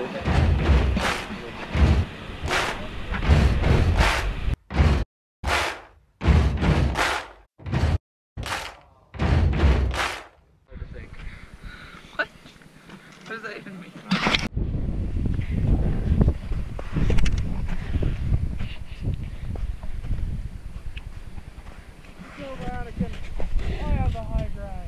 What? What does that even mean? I have the high ground.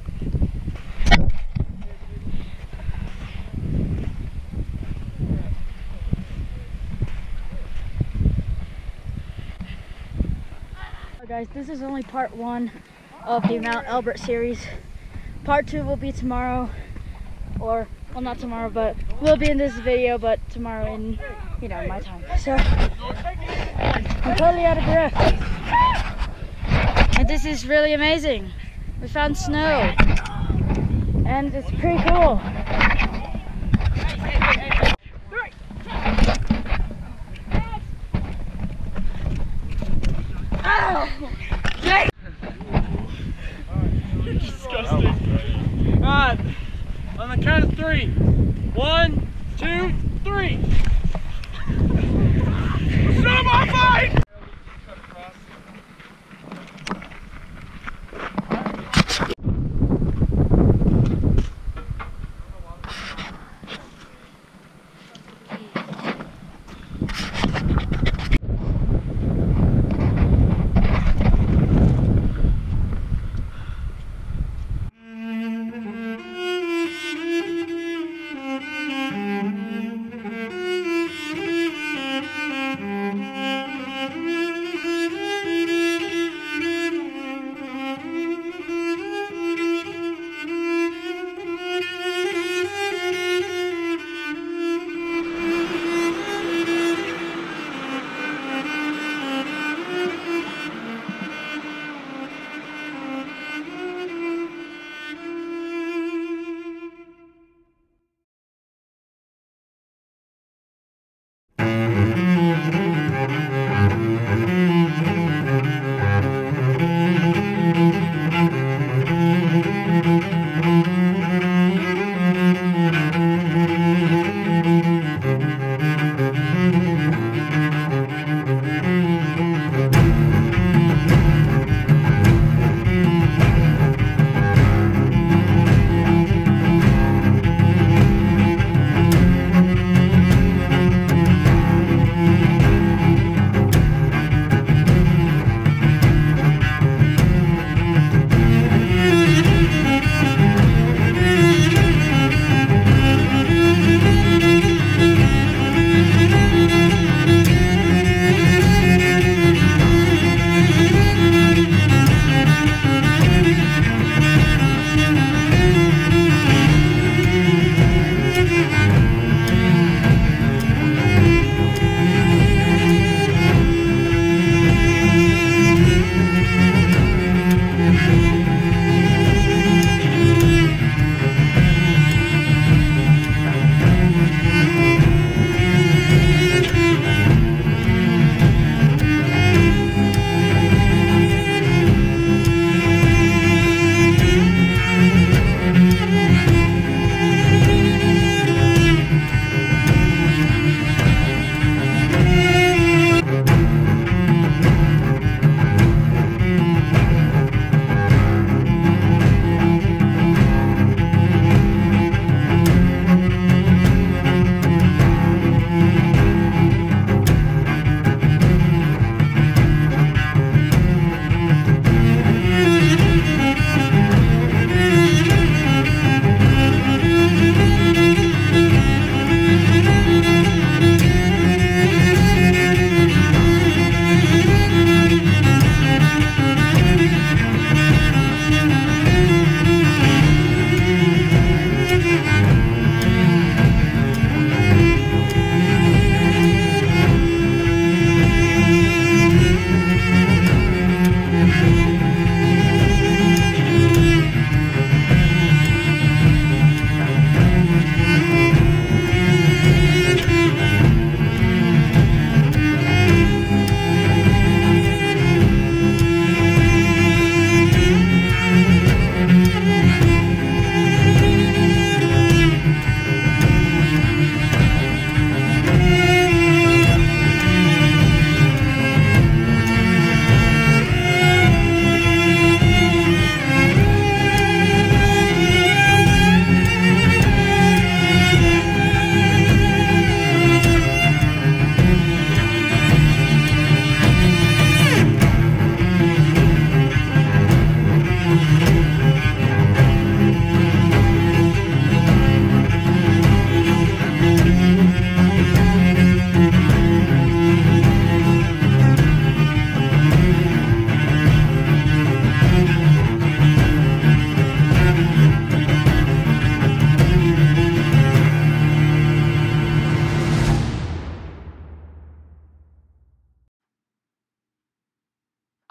Guys, this is only part 1 of the Mount Elbert series. Part 2 will be tomorrow, or well, not tomorrow, but will be in this video, but tomorrow in, you know, my time. So I'm totally out of breath, and this is really amazing. We found snow, and it's pretty cool. Disgusting. Alright, on the count of 3. 1, 2, 3. Shut my fight!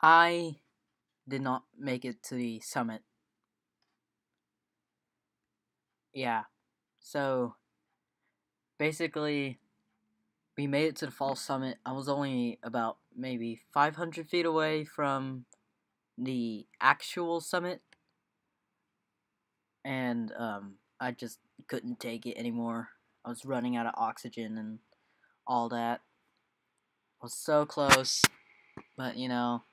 I did not make it to the summit. Yeah. So, basically, we made it to the false summit. I was only about maybe 500 feet away from the actual summit. And, I just couldn't take it anymore. I was running out of oxygen and all that. I was so close. But, you know,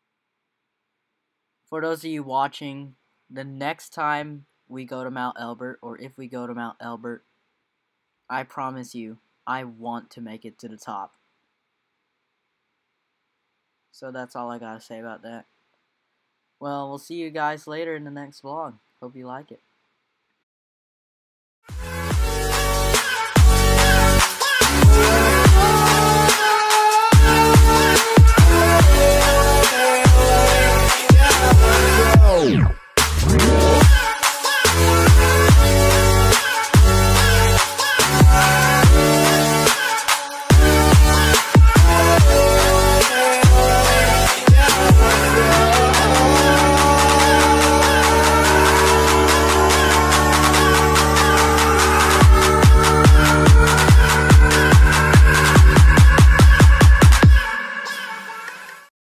for those of you watching, the next time we go to Mount Elbert, or if we go to Mount Elbert, I promise you, I want to make it to the top. So that's all I gotta say about that. Well, we'll see you guys later in the next vlog. Hope you like it.